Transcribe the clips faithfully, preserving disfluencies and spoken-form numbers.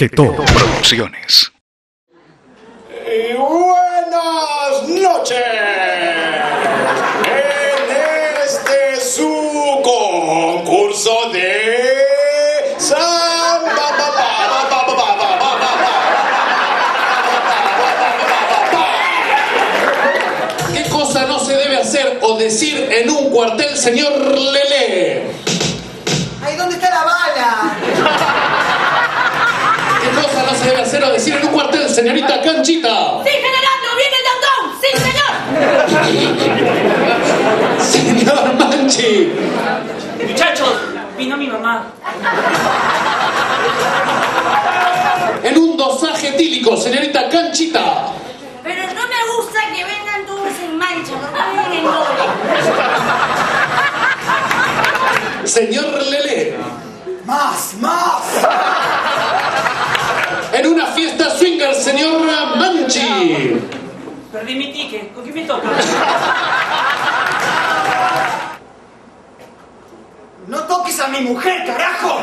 Tetó Producciones. Y buenas noches. En este su concurso de samba. ¿Qué cosa no se debe hacer o decir en un cuartel, señor Lele? Ahí donde está la bala. ¿Qué cosa no se debe hacer o decir en un cuartel, señorita Canchita? ¡Sí, general! ¡No viene el downtown! ¡Sí, señor! Señor Manchi. Muchachos, vino mi mamá. En un dosaje etílico, señorita Canchita. Pero no me gusta que vengan todos en mancha, no vienen en doble. Señor Lele. Más, más. En una fiesta swinger, señor Manchi. Perdí mi ticket. ¿Con quién me toca? No toques a mi mujer, carajo.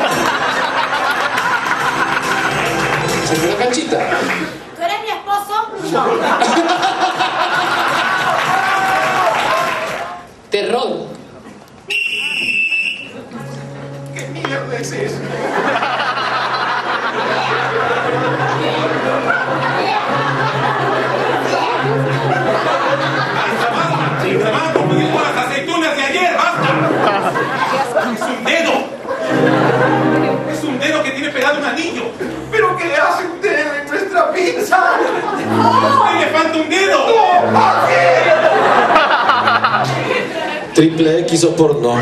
Señora Canchita. ¿Tú eres mi esposo? No. Terror. ¿Qué mierda es eso? ¡Basta, como dijo las aceitunas de ayer! ¡Basta! ¡Es un dedo! ¡Es un dedo que tiene pegado un anillo! ¿Pero qué le hace un dedo en nuestra pizza? ¡A usted le falta un dedo! Triple X o porno.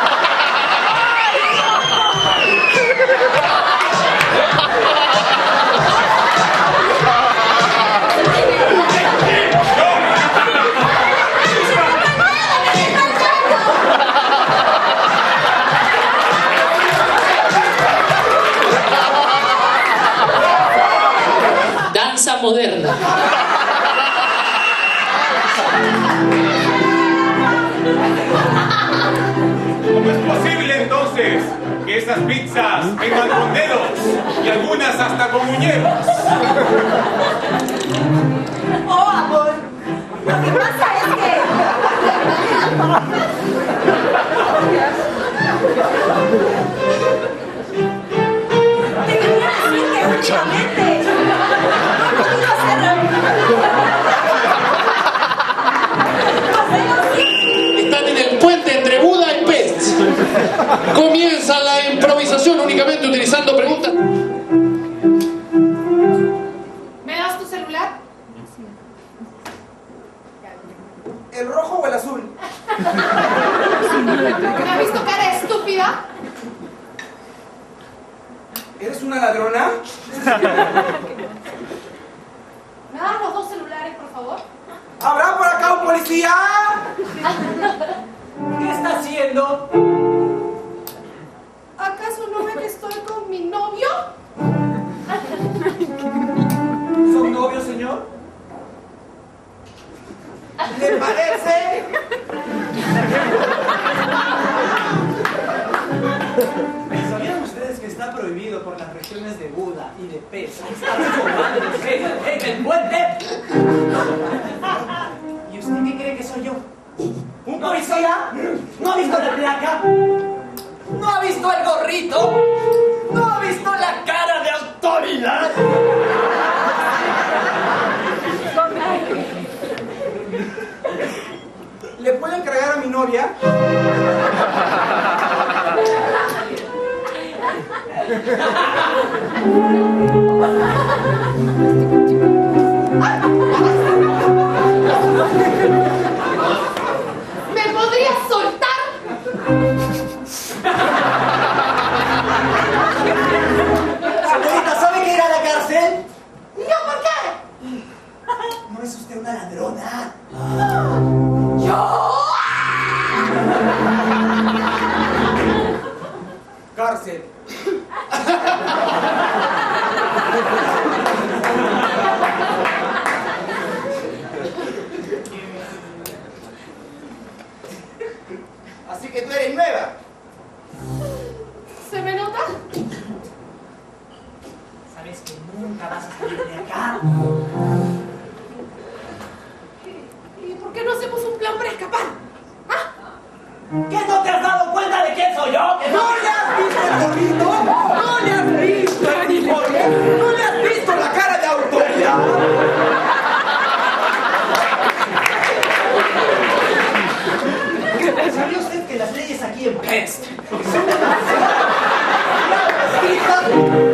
Danza moderna. ¿Cómo es posible entonces que esas pizzas vengan con dedos y algunas hasta con muñecos? Oh, amor. Lo que pasa es que... Te quería decir que últimamente... No quiero hacer... Están en el puente entre Buda y Pest. Comienza la improvisación únicamente utilizando preguntas. ¿Me das tu celular? ¿El rojo o el azul? ¿Me has visto cara estúpida? ¿Eres una ladrona? ¿Me das los dos celulares, por favor? ¿Habrá por acá un policía? ¿Qué está haciendo? ¿Acaso no ven que estoy con mi novio? ¿Son novios, señor? ¿Le parece? ¿Sabían ustedes que está prohibido por las regiones de Buda y de Pest estar fumando en el puente? ¿Y usted qué cree que soy yo? ¿Un policía? ¿No ha visto la placa? ¿No ha visto el gorrito? ¿No ha visto la cara de autoridad? ¿Le puedo encargar a mi novia? ¿Me podrías soltar? Señorita, ¿sabe que ir a la cárcel? No, ¿por qué? ¿No es usted una ladrona? ¡Yo! Cárcel. nunca vas a salir de acá. ¿Y por qué no hacemos un plan para escapar? ¿Ah? ¿Qué no te has dado cuenta de quién soy yo? ¿Que ¿No le has visto el gorrito? ¿No le has visto el uniforme? ¿No le has visto la cara de autoridad? ¿Sabía usted que las leyes aquí en Pest son